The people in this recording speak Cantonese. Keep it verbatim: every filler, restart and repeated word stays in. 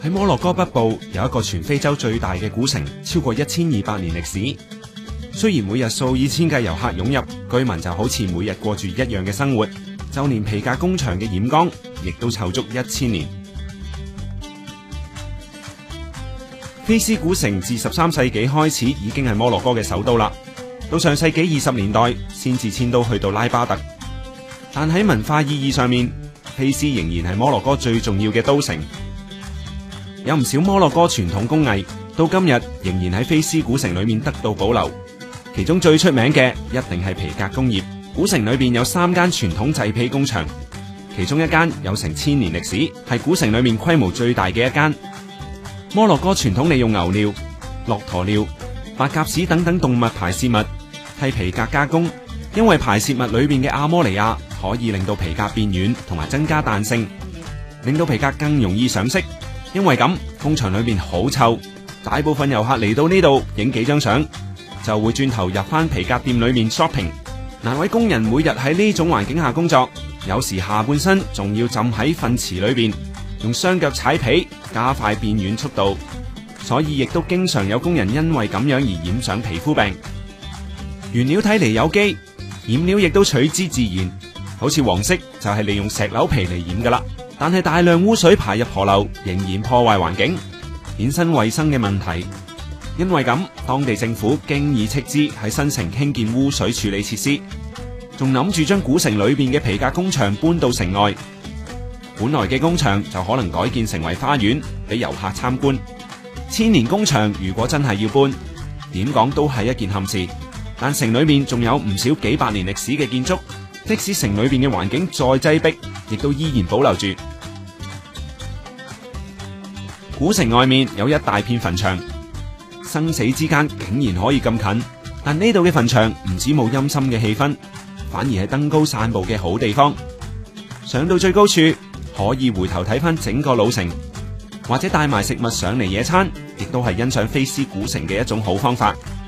喺摩洛哥北部有一個全非洲最大嘅古城，超過一千二百年歷史。雖然每日數以千計遊客湧入，居民就好似每日過住一樣嘅生活，就連皮革工場嘅染缸亦都湊足一千年。菲斯古城自十三世紀開始已經係摩洛哥嘅首都啦，到上世紀二十年代先至遷都去到拉巴特。但喺文化意義上面，菲斯仍然係摩洛哥最重要嘅都城。有唔少摩洛哥傳統工藝到今日仍然喺菲斯古城裏面得到保留，其中最出名嘅一定係皮革工業。古城裏邊有三間傳統製皮工場，其中一間有成千年歷史，係古城裏面規模最大嘅一間。摩洛哥傳統利用牛尿、駱駝尿、白鴿屎等等動物排泄物替皮革加工，因為排泄物裏邊嘅阿摩尼亞可以令到皮革變軟同埋增加彈性，令到皮革更容易上色。因為咁，工場裏邊好臭，大部分遊客嚟到呢度影幾張相，就會轉頭入翻皮革店裏面 shopping。難為工人每日喺呢種環境下工作，有時下半身仲要浸喺糞池裏邊，用雙腳踩皮加快變軟速度，所以亦都經常有工人因為咁樣而染上皮膚病。原料睇嚟有機，染料亦都取之自然，好似黃色就係利用石榴皮嚟染噶啦。但係大量污水排入河流，仍然破壞環境，衍生衛生嘅問題。因為咁，當地政府經已斥資喺新城興建污水處理設施，仲諗住將古城裏邊嘅皮革工場搬到城外。本來嘅工場就可能改建成為花園，俾遊客參觀。千年工場如果真係要搬，點講都係一件憾事。但城裏面仲有唔少幾百年歷史嘅建築，即使城裏邊嘅環境再擠迫，亦都依然保留住。古城外面有一大片墳場，生死之間竟然可以咁近。但呢度嘅墳場唔止冇陰森嘅氣氛，反而係登高散步嘅好地方。上到最高處，可以回頭睇翻整個老城，或者帶埋食物上嚟野餐，亦都係欣賞菲斯古城嘅一種好方法。